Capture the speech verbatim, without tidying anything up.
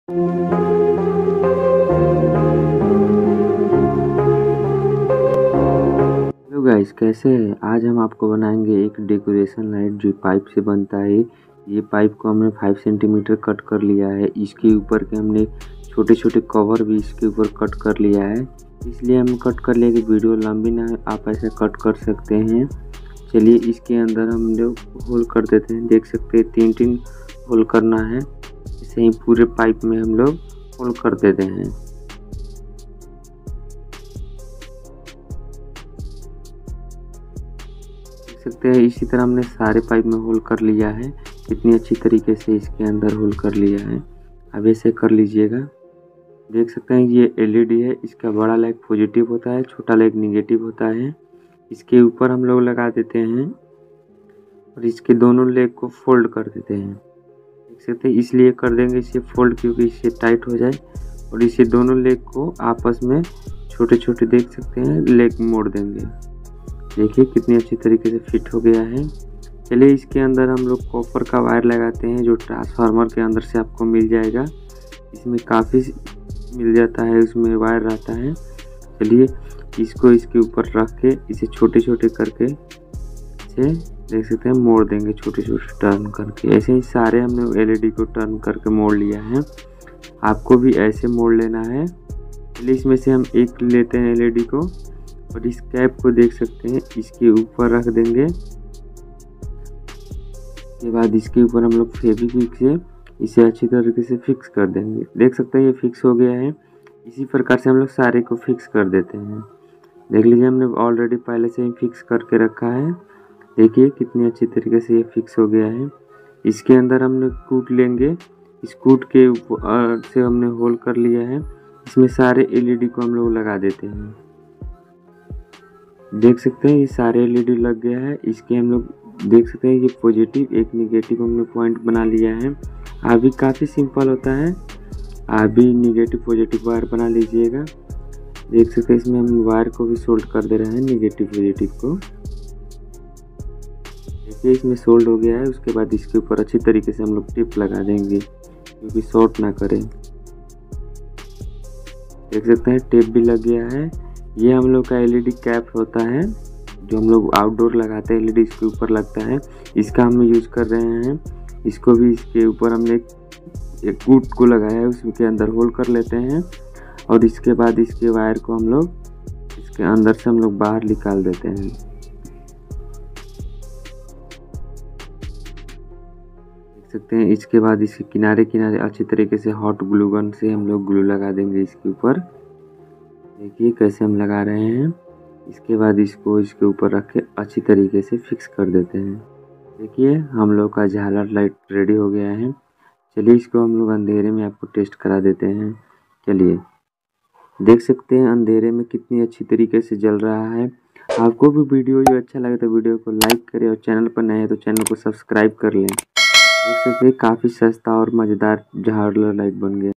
Hello guys, कैसे हैं। आज हम आपको बनाएंगे एक डेकोरेशन लाइट जो पाइप से बनता है। ये पाइप को हमने फाइव सेंटीमीटर कट कर लिया है। इसके ऊपर के हमने छोटे छोटे कवर भी इसके ऊपर कट कर लिया है। इसलिए हम कट कर लिया कि वीडियो लंबी ना है, आप ऐसे कट कर सकते हैं। चलिए इसके अंदर हम लोग होल कर देते हैं। देख सकते हैं तीन तीन होल करना है। इसे ही पूरे पाइप में हम लोग होल कर देते हैं। देख सकते हैं इसी तरह हमने सारे पाइप में होल कर लिया है। कितनी अच्छी तरीके से इसके अंदर होल कर लिया है। अब ऐसे कर लीजिएगा। देख सकते हैं ये एलईडी है। इसका बड़ा लेग पॉजिटिव होता है, छोटा लेग निगेटिव होता है। इसके ऊपर हम लोग लगा देते हैं और इसके दोनों लेग को फोल्ड कर देते हैं। देख सकते हैं इसलिए कर देंगे इसे फोल्ड क्योंकि इससे टाइट हो जाए। और इसे दोनों लेग को आपस में छोटे छोटे देख सकते हैं लेग मोड़ देंगे। देखिए कितनी अच्छी तरीके से फिट हो गया है। चलिए इसके अंदर हम लोग कॉपर का वायर लगाते हैं जो ट्रांसफार्मर के अंदर से आपको मिल जाएगा। इसमें काफ़ी मिल जाता है, उसमें वायर रहता है। चलिए इसको इसके ऊपर रख के इसे छोटे छोटे करके इसे देख सकते हैं मोड़ देंगे, छोटे छोटे टर्न करके। ऐसे ही सारे हमने एलईडी को टर्न करके मोड़ लिया है। आपको भी ऐसे मोड़ लेना है। चलिए इसमें से हम एक लेते हैं एलईडी को और इस कैप को देख सकते हैं इसके ऊपर रख देंगे। के बाद इसके ऊपर हम लोग फेविक्विक से इसे अच्छी तरीके से फिक्स कर देंगे। देख सकते हैं ये फिक्स हो गया है। इसी प्रकार से हम लोग सारे को फिक्स कर देते हैं। देख लीजिए हमने ऑलरेडी पहले से ही फिक्स करके रखा है। देखिए कितनी अच्छी तरीके से ये फिक्स हो गया है। इसके अंदर हमने कूट लेंगे। इस कूट के ऊपर से हमने होल कर लिया है। इसमें सारे एलईडी को हम लोग लगा देते हैं। देख सकते हैं ये सारे एलईडी लग गया है। इसके हम लोग देख सकते हैं ये पॉजिटिव एक निगेटिव हमने पॉइंट बना लिया है। अभी काफ़ी सिंपल होता है। अभी निगेटिव पॉजिटिव वायर बना लीजिएगा। देख सकते हैं इसमें हम वायर को भी सोल्ड कर दे रहे हैं, निगेटिव पॉजिटिव को। देखिए इसमें सोल्ड हो गया है। उसके बाद इसके ऊपर अच्छी तरीके से हम लोग टिप लगा देंगे क्योंकि शॉर्ट ना करें। देख सकते हैं टेप भी लग गया है। ये हम लोग का एलईडी कैप होता है जो हम लोग आउटडोर लगाते हैं। एलईडी इसके ऊपर लगता है, इसका हम यूज कर रहे हैं। इसको भी इसके ऊपर हमने एक कूट को लगाया है, उसके अंदर होल कर लेते हैं और इसके बाद इसके वायर को हम लोग इसके अंदर से हम लोग बाहर निकाल देते हैं। देख सकते हैं इसके बाद इसके किनारे किनारे अच्छी तरीके से हॉट ग्लू गन से हम लोग ग्लू लगा देंगे इसके ऊपर। देखिए कैसे हम लगा रहे हैं। इसके बाद इसको इसके ऊपर रख के अच्छी तरीके से फिक्स कर देते हैं। देखिए हम लोग का झालर लाइट रेडी हो गया है। चलिए इसको हम लोग अंधेरे में आपको टेस्ट करा देते हैं। चलिए देख सकते हैं अंधेरे में कितनी अच्छी तरीके से जल रहा है। आपको भी वीडियो जो अच्छा लगे तो वीडियो को लाइक करें और चैनल पर नए हैं तो चैनल को सब्सक्राइब कर लें। देख सकते हैं काफ़ी सस्ता और मज़ेदार झालर लाइट बन गया।